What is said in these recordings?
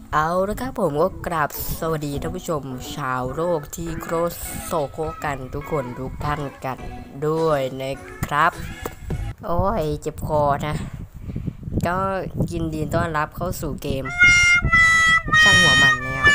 เอาละครับผมก็กราบสวัสดีท่านผู้ชมชาวโลกที่โครโซโคกันทุกคนทุกท่านกันด้วยนะครับโอ้ยเจ็บคอนะก็ยินดีต้อนรับเข้าสู่เกมช่างหัวมันนะครับ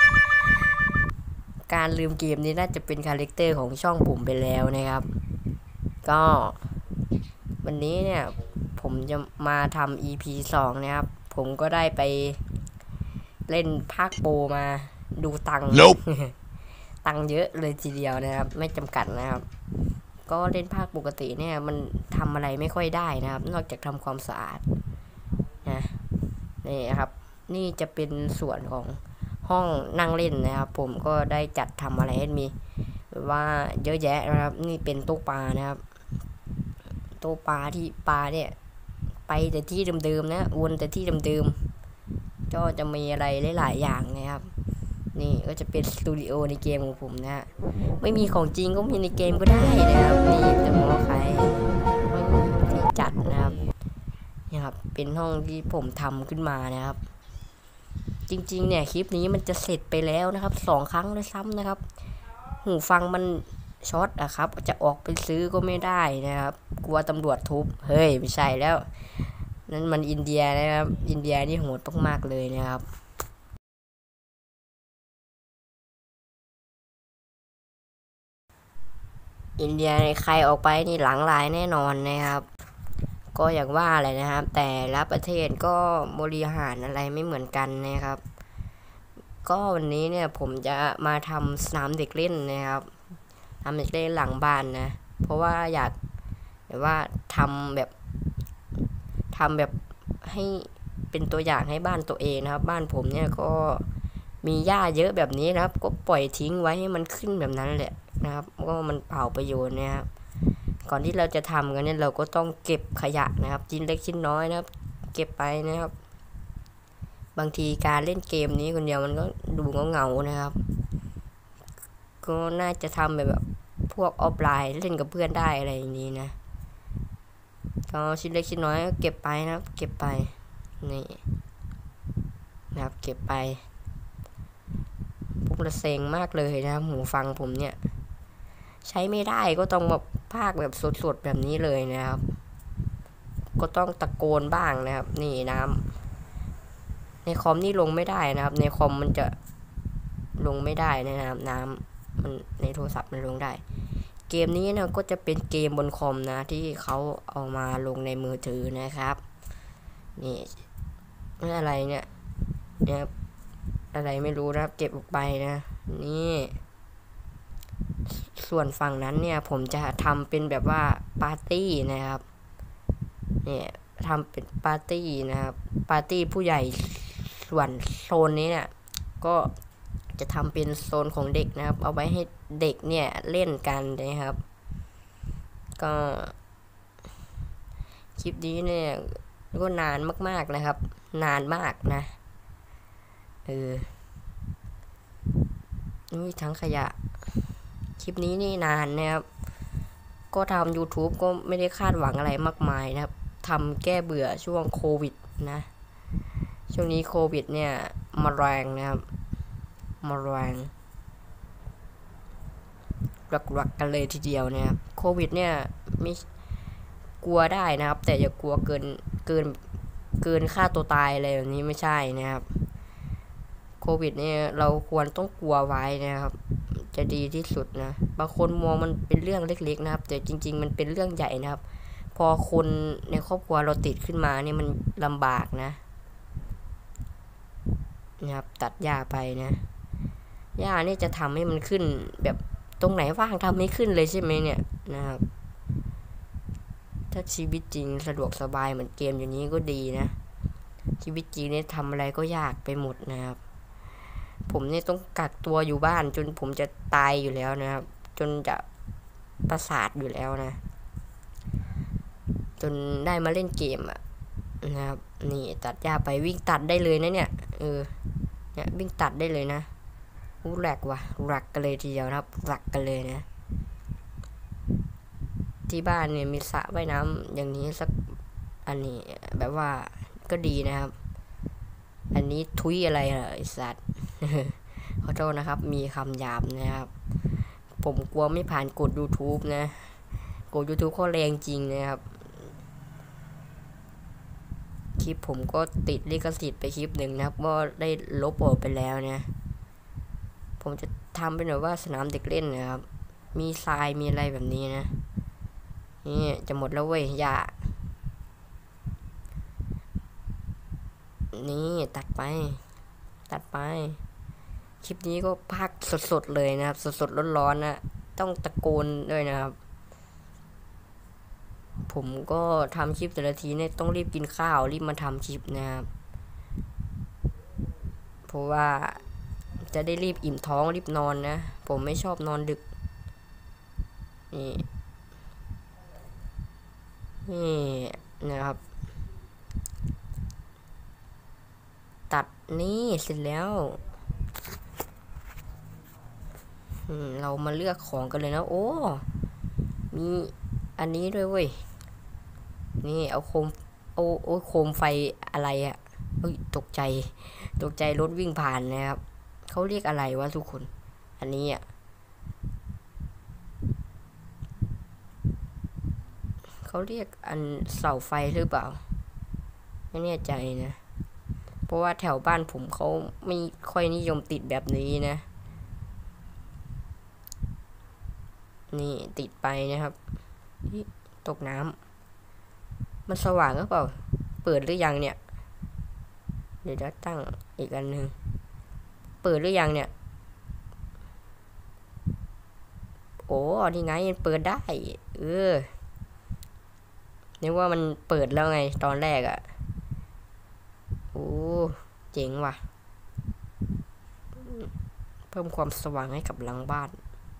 การลืมเกมนี้น่าจะเป็นคาแรคเตอร์ของช่องผมไปแล้วนะครับก็วันนี้เนี่ยผมจะมาทำ EP 2นะครับผมก็ได้ไปเล่นภาคโปรมาดูตังค์ Nope ตังค์เยอะเลยทีเดียวนะครับไม่จำกัดนะครับก็เล่นภาคปกติเนี่ยมันทำอะไรไม่ค่อยได้นะครับนอกจากทำความสะอาดนะนี่ครับนี่จะเป็นส่วนของห้องนั่งเล่นนะครับผมก็ได้จัดทำอะไรให้มีแบบว่าเยอะแยะนะครับนี่เป็นตู้ปลานะครับตู้ปลาที่ปลาเนี่ยไปแต่ที่เดิมๆนะวนแต่ที่เดิมๆก็จะมีอะไรหลายๆอย่างนะครับนี่ก็จะเป็นสตูดิโอในเกมของผมนะ ไม่มีของจริงก็มีในเกมก็ได้นะครับนี่จะมองใครไม่มีที่จัดนะครับนี่ครับเป็นห้องที่ผมทำขึ้นมานะครับจริงๆเนี่ยคลิปนี้มันจะเสร็จไปแล้วนะครับ2 ครั้งด้วยซ้ำนะครับหูฟังมันช็อตอะครับจะออกไปซื้อก็ไม่ได้นะครับกลัวตำรวจทุบเฮ้ยไม่ใช่แล้วนั่นมันอินเดียนะครับอินเดียนี่โหดมากๆเลยนะครับอินเดียใครออกไปนี่หลังลายแน่นอนนะครับก็อย่างว่าอะไรนะครับแต่ละประเทศก็บริหารอะไรไม่เหมือนกันนะครับก็วันนี้เนี่ยผมจะมาทำสนามเด็กเล่นนะครับทำเด็กเล่นหลังบ้านนะเพราะว่าอยากแบบว่าทำแบบทำแบบให้เป็นตัวอย่างให้บ้านตัวเองนะครับบ้านผมเนี่ยก็มีหญ้าเยอะแบบนี้นะครับก็ปล่อยทิ้งไว้ให้มันขึ้นแบบนั้นแหละนะครับก็มันเปล่าประโยชน์นะครับก่อนที่เราจะทำกันเนี่ยเราก็ต้องเก็บขยะนะครับชิ้นเล็กชิ้นน้อยนะครับเก็บไปนะครับบางทีการเล่นเกมนี้คนเดียวมันก็ดูเงาๆนะครับก็น่าจะทำแบบพวกออฟไลน์เล่นกับเพื่อนได้อะไรอย่างนี้นะก็ชิ้นเล็กชิ้นน้อยก็เก็บไปนะครับเก็บไปนี่นะครับเก็บไปพวกระเซ็งมากเลยนะครับหูฟังผมเนี่ยใช้ไม่ได้ก็ต้องแบบพากแบบสดๆแบบนี้เลยนะครับก็ต้องตะโกนบ้างนะครับนี่น้ำในคอมนี่ลงไม่ได้นะครับในคอมมันจะลงไม่ได้นะครับน้ำมันในโทรศัพท์มันลงได้เกมนี้นะก็จะเป็นเกมบนคอมนะที่เขาเอามาลงในมือถือนะครับนี่อะไรเนี่ยเนี่ยอะไรไม่รู้นะครับเก็บออกไปนะนี่ส่วนฝั่งนั้นเนี่ยผมจะทำเป็นแบบว่าปาร์ตี้นะครับเนี่ยทำเป็นปาร์ตี้นะครับปาร์ตี้ผู้ใหญ่ส่วนโซนนี้เนี่ยก็จะทำเป็นโซนของเด็กนะครับเอาไว้ให้เด็กเนี่ยเล่นกันนะครับก็คลิปนี้เนี่ยก็นานมากๆนะครับนานมากนะนี่ทั้งขยะคลิปนี้นี่นานนะครับก็ทำ YouTube ก็ไม่ได้คาดหวังอะไรมากมายนะครับทำแก้เบื่อช่วงโควิดนะช่วงนี้โควิดเนี่ยมาแรงนะครับมาแรงรักกันเลยทีเดียวนะครับโควิดเนี่ยไม่กลัวได้นะครับแต่อย่ากลัวเกินเกินค่าตัวตายอะไรแบบนี้ไม่ใช่นะครับโควิดเนี่ยเราควรต้องกลัวไว้นะครับจะดีที่สุดนะบางคนมองมันเป็นเรื่องเล็กๆนะครับแต่จริงๆมันเป็นเรื่องใหญ่นะครับพอคนในครอบครัวเราติดขึ้นมาเนี่ยมันลำบากนะครับตัดหญ้าไปนะหญ้านี่จะทำให้มันขึ้นแบบตรงไหนว่างทำให้ขึ้นเลยใช่ไหมเนี่ยนะครับถ้าชีวิตจริงสะดวกสบายเหมือนเกมอย่างนี้ก็ดีนะชีวิตจริงเนี่ยทำอะไรก็ยากไปหมดนะครับผมเนี่ยต้องกักตัวอยู่บ้านจนผมจะตายอยู่แล้วนะครับจนจะประสาทอยู่แล้วนะจนได้มาเล่นเกมอะนะครับนี่ตัดหญ้าไปวิ่งตัดได้เลยนะเนี่ยเนี่ยวิ่งตัดได้เลยนะแหลกว่ะรักกันเลยทีเดียวนะครับรักกันเลยนะที่บ้านเนี่ยมีสระว่ายน้ำอย่างนี้สักอันนี้แบบว่าก็ดีนะครับอันนี้ทุยอะไรล่ะไอสัตว์ ขอโทษนะครับมีคำหยาบนะครับผมกลัวไม่ผ่านกฎ YouTube นะกฎ YouTube เขาแรงจริงนะครับคลิปผมก็ติดลิขสิทธิ์ไปคลิปหนึ่งนะครับก็ได้ลบออกไปแล้วนะผมจะทำเป็นแบบว่าสนามเด็กเล่นนะครับมีทรายมีอะไรแบบนี้นะนี่จะหมดแล้วเว้ยอย่านี่ตัดไปคลิปนี้ก็พากสดๆเลยนะครับสดๆร้อนๆนะต้องตะโกนด้วยนะครับผมก็ทำคลิปแต่ละทีเนี่ยต้องรีบกินข้าวรีบมาทำคลิปนะครับเพราะว่าจะได้รีบอิ่มท้องรีบนอนนะผมไม่ชอบนอนดึกนี่นะครับตัดนี่เสร็จแล้วเรามาเลือกของกันเลยนะโอ้มีอันนี้ด้วยเว้ยนี่เอาโคมไฟอะไรอะตกใจรถวิ่งผ่านนะครับเขาเรียกอะไรวะทุกคนอันนี้อ่ะเขาเรียกอันเสาไฟหรือเปล่าไม่แน่ใจนะเพราะว่าแถวบ้านผมเขาไม่ค่อยนิยมติดแบบนี้นะนี่ติดไปนะครับตกน้ำมันสว่างหรือเปล่าเปิดหรือยังเนี่ยเดี๋ยวจะตั้งอีกอันหนึ่งเปิดหรือยังเนี่ยโอ้นี่ไงมันเปิดได้นึกว่ามันเปิดแล้วไงตอนแรกอะโอ้เจ๋งว่ะเพิ่มความสว่างให้กับหลังบ้าน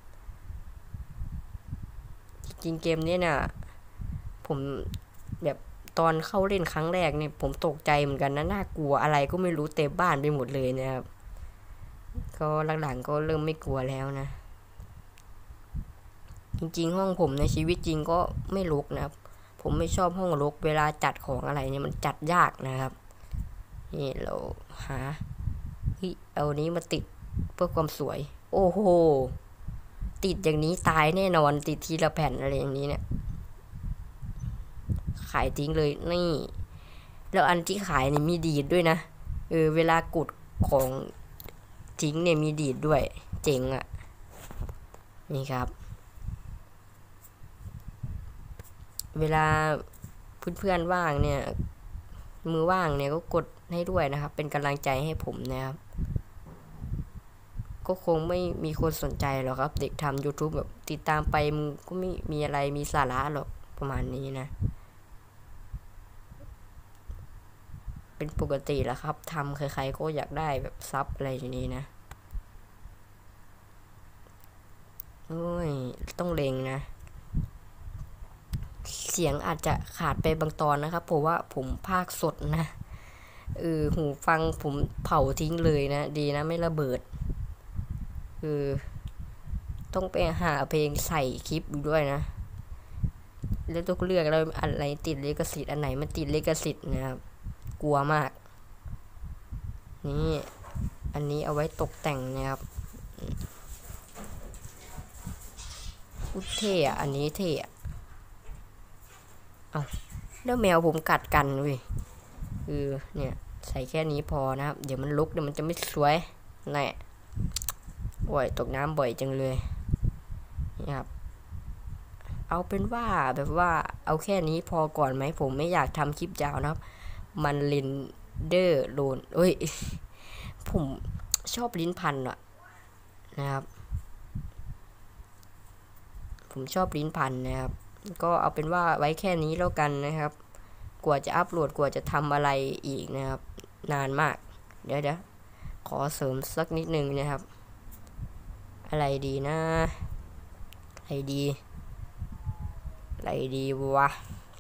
จริงเกมนี้เนี่ยผมแบบตอนเข้าเล่นครั้งแรกเนี่ยผมตกใจเหมือนกันนะน่ากลัวอะไรก็ไม่รู้เต็มบ้านไปหมดเลยนะครับก็หลังๆก็เริ่มไม่กลัวแล้วนะจริงๆห้องผมในชีวิตจริงก็ไม่รกนะครับผมไม่ชอบห้องรกเวลาจัดของอะไรเนี่ยมันจัดยากนะครับนี่เราหาเอานี้มาติดเพื่อความสวยโอ้โหติดอย่างนี้ตายแน่นอนติดทีละแผ่นอะไรอย่างนี้เนี่ยขายทิ้งเลยนี่แล้วอันที่ขายเนี่ยมีดีดด้วยนะเวลากดของทิ้งเนี่ยมีดีดด้วยเจ๋งอ่ะนี่ครับเวลาเพื่อนๆว่างเนี่ยมือว่างเนี่ยก็กดให้ด้วยนะครับเป็นกำลังใจให้ผมนะครับก็คงไม่มีคนสนใจหรอกครับเด็กทำ YouTube แบบติดตามไปมึงก็ไม่มีอะไรมีสาระหรอกประมาณนี้นะเป็นปกติแหละครับทำใครๆก็อยากได้แบบซับอะไรอย่างนี้นะโอ้ยต้องเล็งนะเสียงอาจจะขาดไปบางตอนนะครับเพราะว่าผมพากสดนะหูฟังผมเผาทิ้งเลยนะดีนะไม่ระเบิดต้องไปหาเพลงใส่คลิปอยู่ด้วยนะแล้วต้องเลือกแล้วอะไรติดลิขสิทธิ์อันไหนมันติดลิขสิทธิ์นะครับกลัวมากนี่อันนี้เอาไว้ตกแต่งนะครับเท่อะอันนี้เท่อะเอาแล้วแมวผมกัดกันเว้ยเนี่ยใส่แค่นี้พอนะครับเดี๋ยวมันลุกเดี๋ยวมันจะไม่สวยแน่โอ้ยตกน้ำบ่อยจังเลยนี่ครับเอาเป็นว่าแบบว่าเอาแค่นี้พอก่อนไหมผมไม่อยากทำคลิปยาวนะครับมันเรนเดอร์โดนผมชอบลิ้นพันอะนะครับผมชอบลิ้นพันนะครับก็เอาเป็นว่าไว้แค่นี้แล้วกันนะครับกว่าจะอัปโหลดกว่าจะทำอะไรอีกนะครับนานมากเดี๋ยวขอเสริมสักนิดนึงนะครับอะไรดีนะอะไรดีวะ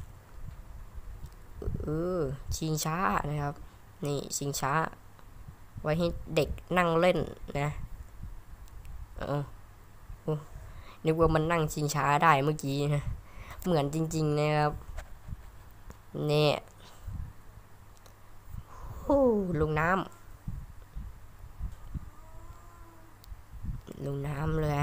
ชิงช้านะครับนี่ชิงช้าไว้ให้เด็กนั่งเล่นนะนึกว่ามันนั่งชิงช้าได้เมื่อกี้นะเหมือนจริงๆนะครับเนี่ยลงน้ำเลย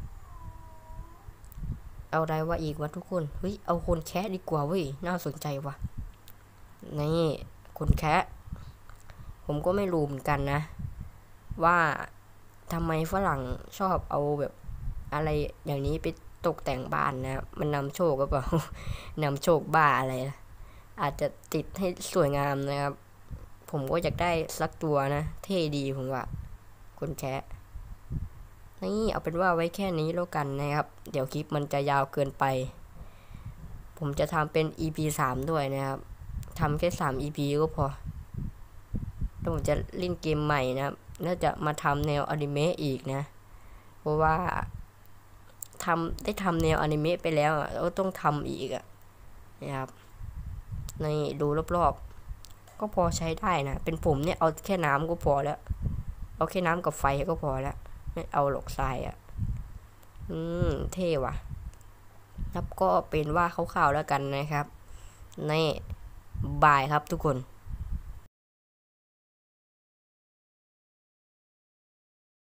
เอาอะไรวะอีกวะทุกคนเฮ้ยเอาคนแคะดีกว่าเว้ยน่าสนใจวะนี่คนแคะผมก็ไม่รู้เหมือนกันนะว่าทำไมฝรั่งชอบเอาแบบอะไรอย่างนี้ไปตกแต่งบ้านนะมันนำโชคหรือเปล่า นำโชคบ้าอะไรอาจจะติดให้สวยงามนะครับผมก็อยากได้สักตัวนะเท่ดีผมว่าคนแคะนี่เอาเป็นว่าไว้แค่นี้แล้วกันนะครับเดี๋ยวคลิปมันจะยาวเกินไปผมจะทำเป็น EP 3ด้วยนะครับทำแค่3 EP ก็พอแล้วผมจะเล่นเกมใหม่นะครับน่าจะมาทำแนวอนิเมะอีกนะเพราะว่าได้ทำแนวอนิเมะไปแล้วแล้วก็ต้องทำอีกนะครับในดูรอบๆก็พอใช้ได้นะเป็นผมเนี่ยเอาแค่น้ำก็พอแล้วเอาแค่น้ำกับไฟก็พอแล้วไม่เอาหลอกทรายเท่ว่ะครับก็เป็นว่าคร่าวๆแล้วกันนะครับในบายครับทุกคน